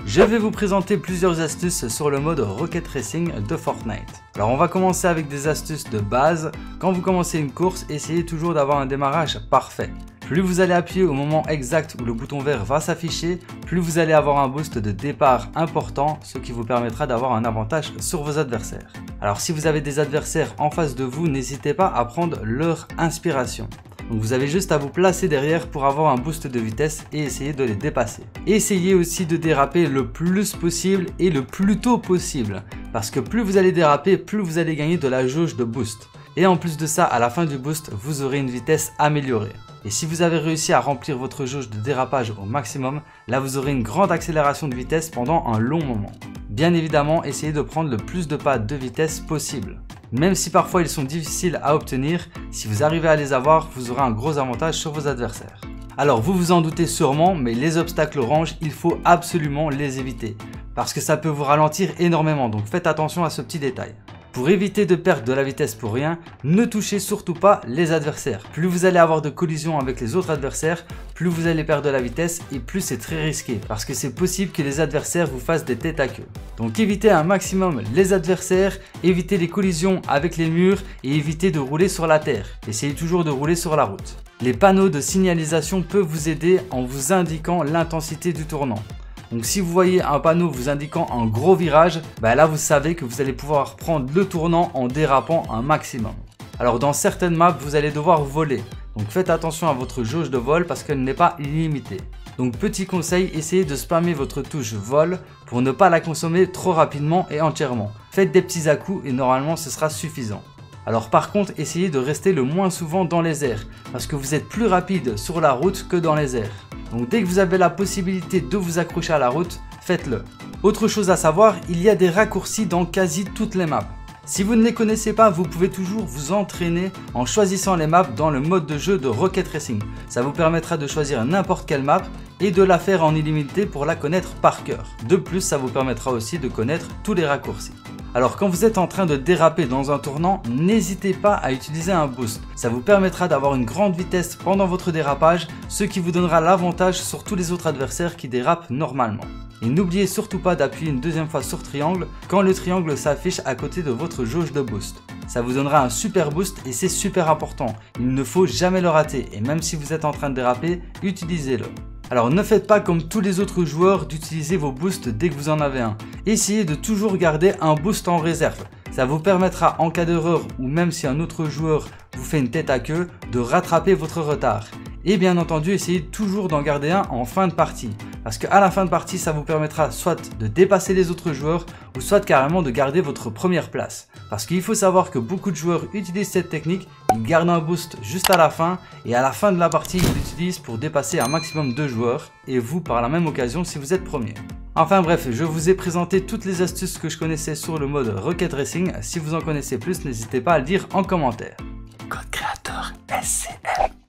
Je vais vous présenter plusieurs astuces sur le mode Rocket Racing de Fortnite. Alors on va commencer avec des astuces de base. Quand vous commencez une course, essayez toujours d'avoir un démarrage parfait. Plus vous allez appuyer au moment exact où le bouton vert va s'afficher, plus vous allez avoir un boost de départ important, ce qui vous permettra d'avoir un avantage sur vos adversaires. Alors si vous avez des adversaires en face de vous, n'hésitez pas à prendre leur inspiration. Donc vous avez juste à vous placer derrière pour avoir un boost de vitesse et essayer de les dépasser. Essayez aussi de déraper le plus possible et le plus tôt possible. Parce que plus vous allez déraper, plus vous allez gagner de la jauge de boost. Et en plus de ça, à la fin du boost, vous aurez une vitesse améliorée. Et si vous avez réussi à remplir votre jauge de dérapage au maximum, là vous aurez une grande accélération de vitesse pendant un long moment. Bien évidemment, essayez de prendre le plus de pas de vitesse possible. Même si parfois ils sont difficiles à obtenir, si vous arrivez à les avoir, vous aurez un gros avantage sur vos adversaires. Alors vous vous en doutez sûrement, mais les obstacles orange, il faut absolument les éviter. Parce que ça peut vous ralentir énormément, donc faites attention à ce petit détail. Pour éviter de perdre de la vitesse pour rien, ne touchez surtout pas les adversaires. Plus vous allez avoir de collisions avec les autres adversaires, plus vous allez perdre de la vitesse et plus c'est très risqué. Parce que c'est possible que les adversaires vous fassent des têtes à queue. Donc évitez un maximum les adversaires, évitez les collisions avec les murs et évitez de rouler sur la terre. Essayez toujours de rouler sur la route. Les panneaux de signalisation peuvent vous aider en vous indiquant l'intensité du tournant. Donc si vous voyez un panneau vous indiquant un gros virage, là vous savez que vous allez pouvoir prendre le tournant en dérapant un maximum. Alors dans certaines maps vous allez devoir voler, donc faites attention à votre jauge de vol parce qu'elle n'est pas illimitée. Donc petit conseil, essayez de spammer votre touche vol pour ne pas la consommer trop rapidement et entièrement. Faites des petits à-coups et normalement ce sera suffisant. Alors par contre, essayez de rester le moins souvent dans les airs parce que vous êtes plus rapide sur la route que dans les airs. Donc dès que vous avez la possibilité de vous accrocher à la route, faites-le. Autre chose à savoir, il y a des raccourcis dans quasi toutes les maps. Si vous ne les connaissez pas, vous pouvez toujours vous entraîner en choisissant les maps dans le mode de jeu de Rocket Racing. Ça vous permettra de choisir n'importe quelle map et de la faire en illimité pour la connaître par cœur. De plus, ça vous permettra aussi de connaître tous les raccourcis. Alors quand vous êtes en train de déraper dans un tournant, n'hésitez pas à utiliser un boost. Ça vous permettra d'avoir une grande vitesse pendant votre dérapage, ce qui vous donnera l'avantage sur tous les autres adversaires qui dérapent normalement. Et n'oubliez surtout pas d'appuyer une deuxième fois sur triangle quand le triangle s'affiche à côté de votre jauge de boost. Ça vous donnera un super boost et c'est super important. Il ne faut jamais le rater et même si vous êtes en train de déraper, utilisez-le. Alors ne faites pas comme tous les autres joueurs d'utiliser vos boosts dès que vous en avez un. Essayez de toujours garder un boost en réserve. Ça vous permettra en cas d'erreur ou même si un autre joueur vous fait une tête à queue de rattraper votre retard. Et bien entendu, essayez toujours d'en garder un en fin de partie. Parce qu'à la fin de partie, ça vous permettra soit de dépasser les autres joueurs ou soit carrément de garder votre première place. Parce qu'il faut savoir que beaucoup de joueurs utilisent cette technique, ils gardent un boost juste à la fin et à la fin de la partie, ils l'utilisent pour dépasser un maximum de joueurs et vous par la même occasion si vous êtes premier. Enfin bref, je vous ai présenté toutes les astuces que je connaissais sur le mode Rocket Racing. Si vous en connaissez plus, n'hésitez pas à le dire en commentaire. Code créateur SCL.